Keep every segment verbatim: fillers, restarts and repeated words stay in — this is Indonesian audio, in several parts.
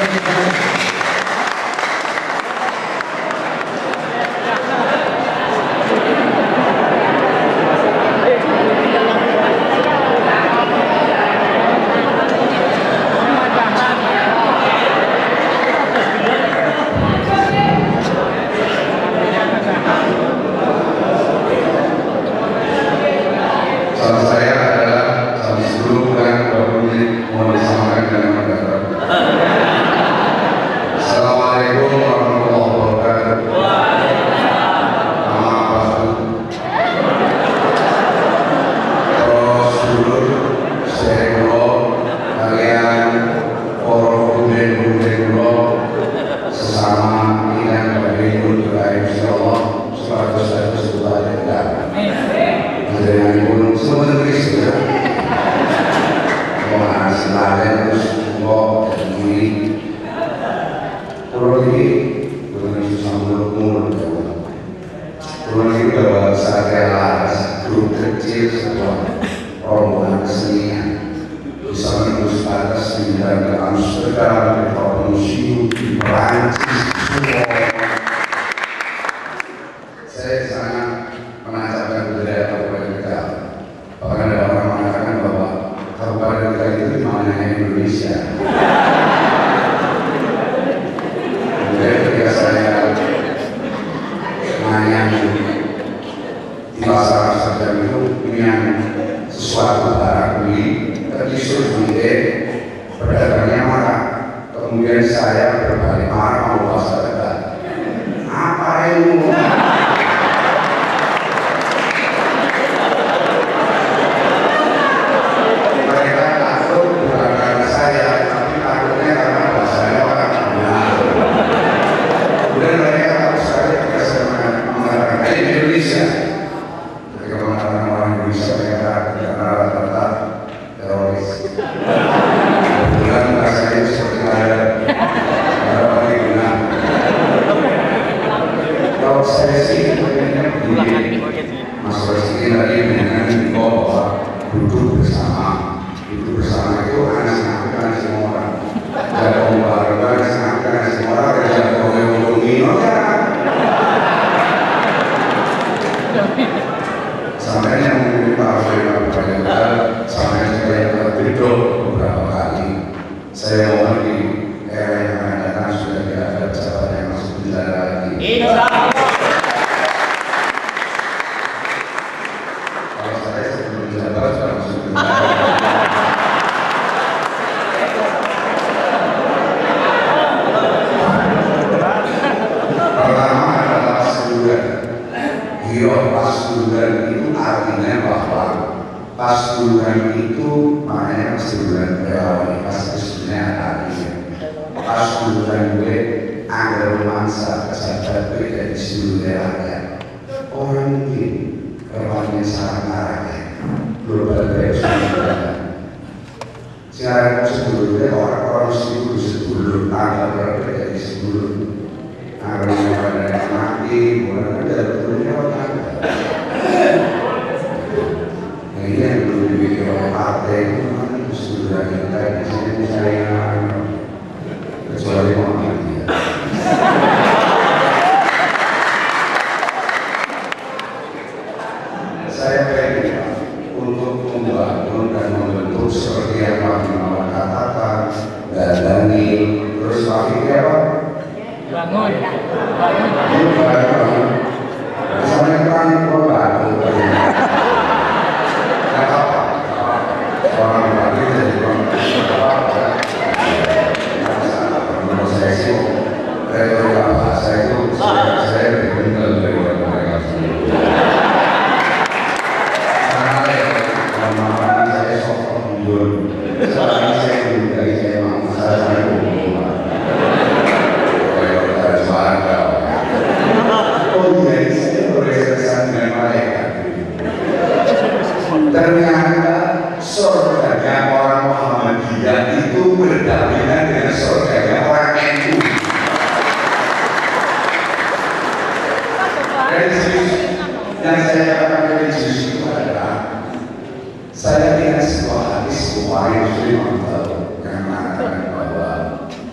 Ternyata surganya orang Muhammadiyah itu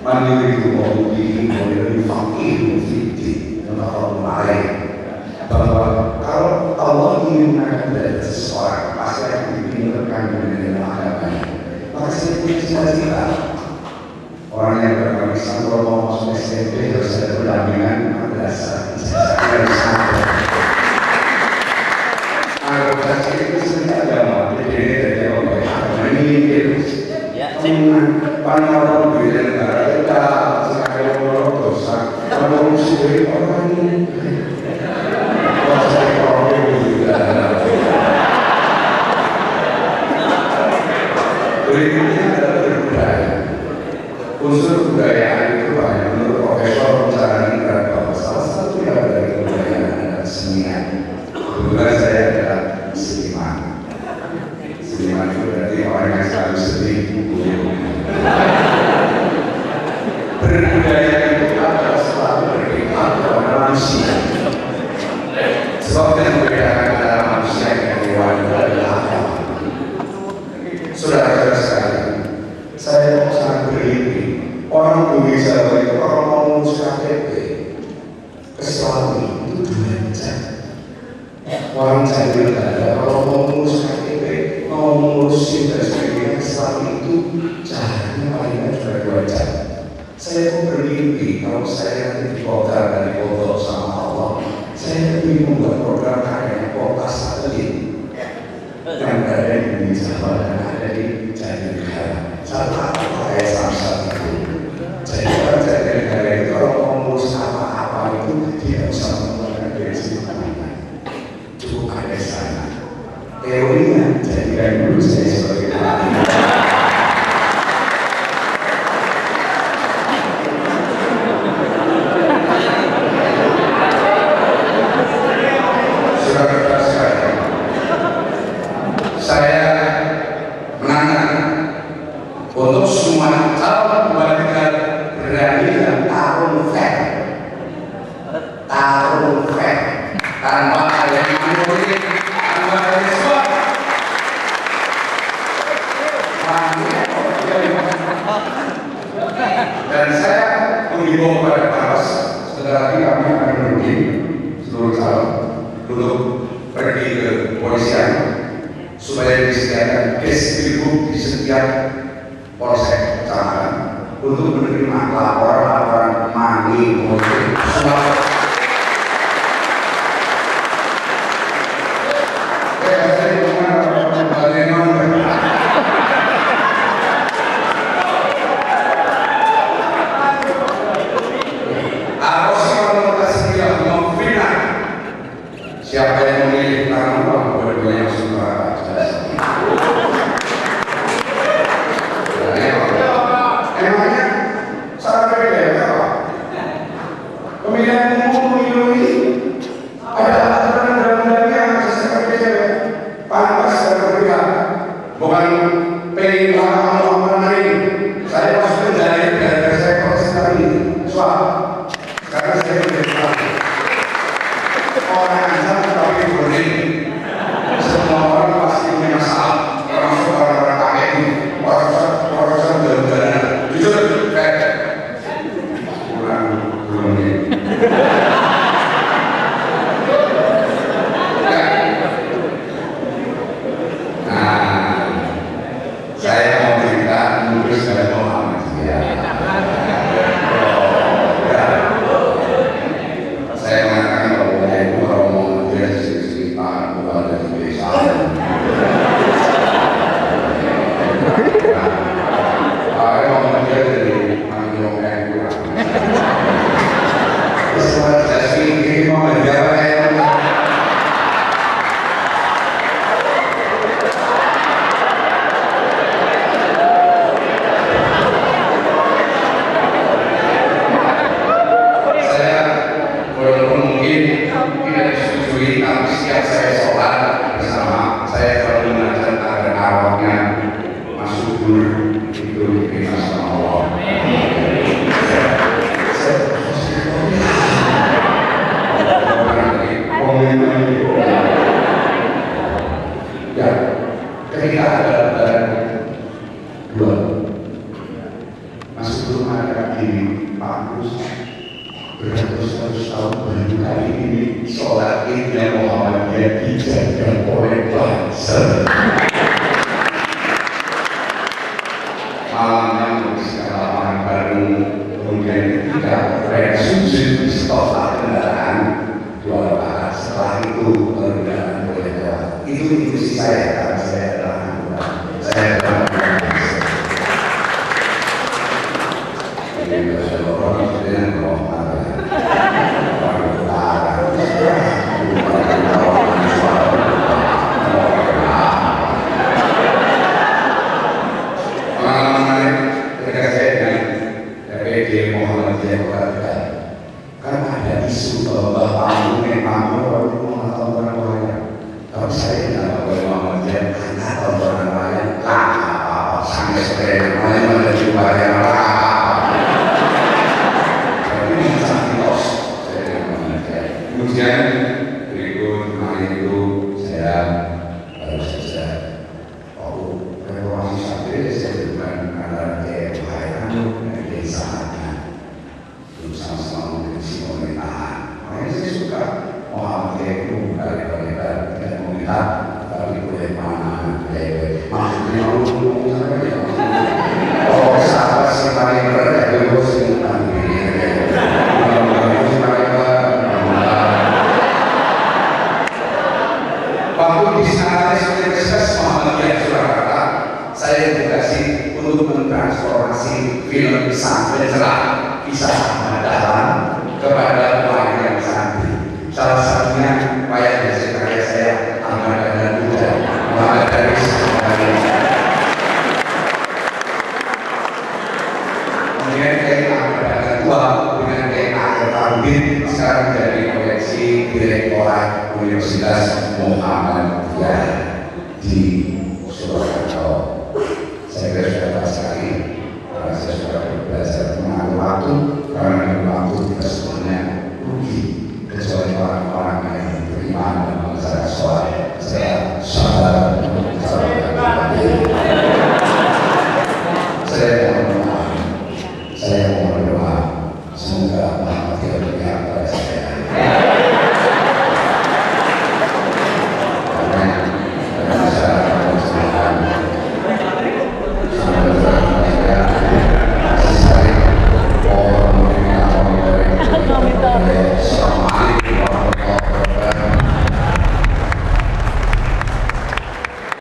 man yuridu Allahu bihi khairan yufaqihuhu fid-din. Menurut lain bahwa kalau Allah ingin mengangkat seseorang pasti akan dipintarkan dengan agamanya. Maka saya punya cita-cita orang yang beragama Islam kalau mau masuk S M P harus ada pendampingan madrasah. Saya harus sampai organisasi itu sebenarnya agama terdiri dari apa ya? Agama ini virus. Panjang orang berbeda negara kita sekarang orang dosa kalau muslim orang ini dosa orang juga. Berikutnya adalah berbudaya. Unsur kebudayaan itu banyak menurut Profesor Musarani bahwa salah satu yang dari kebudayaan adalah kesenian. Kebetulan saya adalah seniman. Seniman itu berarti orang yang selalu sedih. Berbudaya itu adalah selalu berkhidmat kepada manusia. Sebab yang membedakan antara manusia dengan hewan adalah apa? Saudara-saudara sekalian, saya sangat bermimpi orang Indonesia itu kalau mau ngurus K T P ke Selawi itu dua jam. Orang Jawa ada kalau mau ngurus K T P, mau ngurus SIM dan sebagainya ke Selawi itu jaraknya paling juga dua jam. Saya pun bermimpi kalau saya nanti di kota dan di kota sama Allah, saya ingin membuat program kayak kota satelit yang ada di Indonesia dan ada di Jatinegara. Salah satu kayak Samsat itu. Jadi orang Jatinegara itu kalau mau ngurus apa-apa itu tidak usah menggunakan bensin apa-apa. Cukup ada sana. Teorinya jadikan dulu saya sebagai pelatih. Saya menanam untuk semua calon warga berani dan tarung fair, tarung fair tanpa ada manipulasi, tanpa ada suap. Dan saya mengimbau kepada Paras, sebentar lagi kami akan menunjuk seluruh calon untuk pergi ke kepolisian supaya disediakan distribusi di setiap polsek kecamatan untuk menerima laporan-laporan money maupun suap. Siapa yang memilih tangan uang berdua yang suka emangnya salah berbeda apa? Pemilihan umum pemilu ini ada aturan undang-undangnya sesuai cewek pantas dan berbeda, bukan pengen orang orang lain. Saya maksudnya dari dari saya proses tadi suap karena saya berbeda orang yang tapi boleh semua orang pasti punya salah, termasuk orang-orang kakek ini orang-orang dalam-dalam jujur kayak kurang belum ini akan dipangkus beratus-ratus tahun baru kali ini sholat idnya Muhammadiyah dijaga oleh bangsa. Malamnya sekarang baru kemudian ketika mereka sujud di sekolah kendaraan dua rakaat, setelah itu baru kendaraan boleh lewat. Itu intuisi saya karena saya adalah anggota, saya adalah anggota. Jadi kalau orang dengan rohmat karena ada isu bahwa panggung yang panggung waktu itu mengatakan orang kalau saya tidak boleh Muhammadiyah karena tontonan lain lah apa-apa sampai sekarang lain ada juga yang lah ini sangat mitos saya dengan Muhammadiyah. Kemudian berikut kemarin itu saya baru saja waktu reformasi santri saya bukan antara K M H dan desa sama-sama menjadi pemerintahan. Makanya saya suka Muhammadiyah itu dari pemerintah tidak meminta tapi boleh mana ya maksudnya mau ngomong apa ya oh sahabat si paling berat ya gue sih tadi si paling berat waktu di sana saya sukses Muhammadiyah Surakarta saya edukasi untuk mentransformasi film sampai cerah kisah Ahmad kepada pelayan santri. Salah satunya wayang hasil karya saya Ahmad Dahlan Muda, Muhammad Daris kemudian kain Ahmad Dahlan Tua dengan kain Ahmad Tarubin sekarang menjadi koleksi Direktorat Universitas Muhammadiyah di Surakarta. Saya kira sudah pas sekali karena saya sudah